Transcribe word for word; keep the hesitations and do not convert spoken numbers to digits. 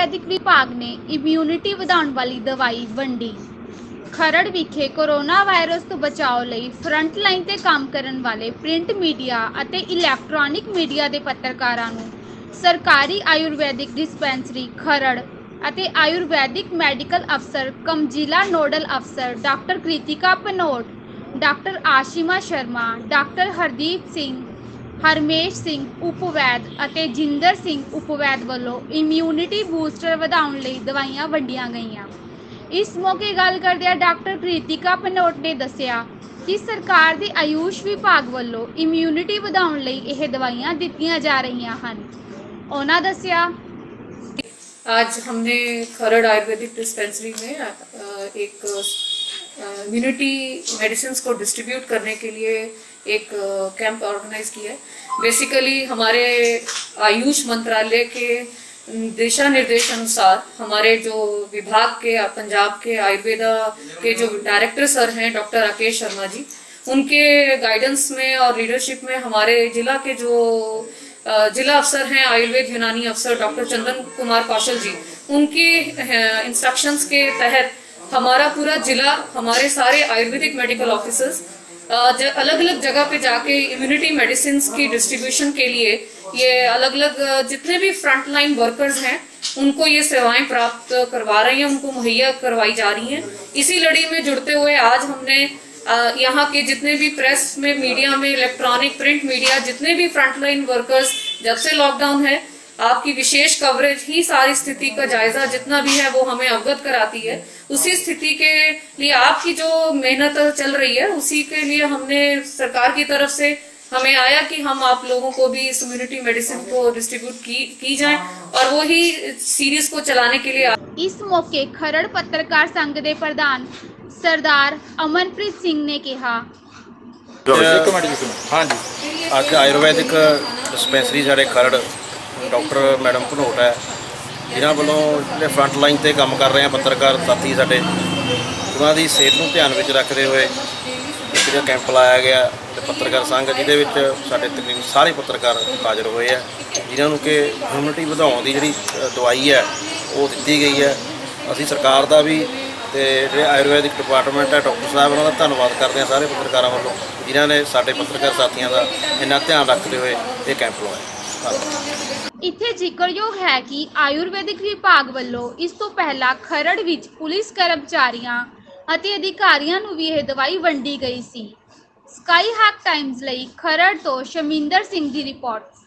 आयुर्वैदिक विभाग ने इम्यूनिटी ਵਧਾਉਣ वाली दवाई वंडी। खरड़ विखे कोरोना वायरस तो बचाव लई फ्रंट लाइन ते काम करन वाले प्रिंट मीडिया अते इलैक्ट्रॉनिक मीडिया के पत्रकारां नूं सरकारी आयुर्वैदिक डिस्पेंसरी खरड़ अते आयुर्वैदिक मैडिकल अफसर कम जिला नोडल अफसर doctor Kritika Bhanot, doctor Ashima Sharma, doctor Hardeep Singh, Harmesh Singh उपवैद अते जिंदर सिंह उपवैद वालों इम्यूनिटी बूस्टर ਵਧਾਉਣ ਲਈ दवाइयां वंडियां गईयां। इस मौके गल करदे डॉक्टर कृतिका भनोट ने दस्सिया कि सरकार के आयुष विभाग वालों इम्यूनिटी ਵਧਾਉਣ ਲਈ ਇਹ दवाइयां दित्तियां जा रही हैं। उन्होंने दस्सिया आज हमने खरड़ आयुर्वेदिक डिस्पेंसरी में एक इम्यूनिटी मेडिसिन को डिस्ट्रीब्यूट करने के लिए एक कैंप ऑर्गेनाइज किया है। बेसिकली हमारे आयुष मंत्रालय के दिशा निर्देश अनुसार हमारे जो विभाग के पंजाब के आयुर्वेदा के जो डायरेक्टर सर हैं डॉक्टर राकेश शर्मा जी, उनके गाइडेंस में और लीडरशिप में हमारे जिला के जो जिला अफसर हैं आयुर्वेद यूनानी अफसर डॉक्टर चंदन कुमार कौशल जी, उनकी इंस्ट्रक्शंस के तहत हमारा पूरा जिला, हमारे सारे आयुर्वेदिक मेडिकल ऑफिसर्स अलग अलग जगह पे जाके इम्यूनिटी मेडिसिन की डिस्ट्रीब्यूशन के लिए ये अलग अलग जितने भी फ्रंट लाइन वर्कर्स हैं उनको ये सेवाएं प्राप्त करवा रहे हैं, उनको मुहैया करवाई जा रही हैं। इसी लड़ी में जुड़ते हुए आज हमने यहाँ के जितने भी प्रेस में, मीडिया में, इलेक्ट्रॉनिक प्रिंट मीडिया, जितने भी फ्रंट लाइन वर्कर्स, जब से लॉकडाउन है आपकी विशेष कवरेज ही सारी स्थिति का जायजा जितना भी है वो हमें अवगत कराती है। उसी स्थिति के लिए आपकी जो मेहनत चल रही है उसी के लिए हमने सरकार की तरफ से हमें आया कि हम आप लोगों को भी इस इम्यूनिटी मेडिसिन को डिस्ट्रीब्यूट की, की जाए और वो ही सीरीज को चलाने के लिए। इस मौके खरड़ पत्रकार संघ के प्रधान सरदार अमनप्रीत सिंह ने कहा हाँ जी अज आयुर्वैदिक डिस्पेंसरी साढ़े खरड़ डॉक्टर मैडम भनोट है जिन्हों वालों जो फ्रंट लाइन पर काम कर रहे हैं पत्रकार साथी साढ़े उन्होंने सेहत को ध्यान में रखते हुए एक जो कैंप लाया गया पत्रकार संघ जिहदे विच साडे तकरीबन सारे पत्रकार हाजिर हुए हैं जिन्होंने कि इम्यूनिटी बढ़ाने की जी दवाई है वो दी गई है। असी सरकार का भी तो जो आयुर्वैदिक डिपार्टमेंट है डॉक्टर साहब उन्होंने धन्यवाद करते हैं सारे पत्रकारों वालों जिन्होंने साडे पत्रकार साथियों का इन्ना ध्यान रखते हुए ये कैंप लवाया। इत्थे जिक्रयोग है कि आयुर्वैदिक विभाग वालों इस तो पहला खरड़ विच पुलिस कर्मचारियों अते अधिकारियों नूं भी यह दवाई वंडी गई सी। स्काई हैक टाइम्स लई खरड़ तो शमिंदर सिंह की रिपोर्ट।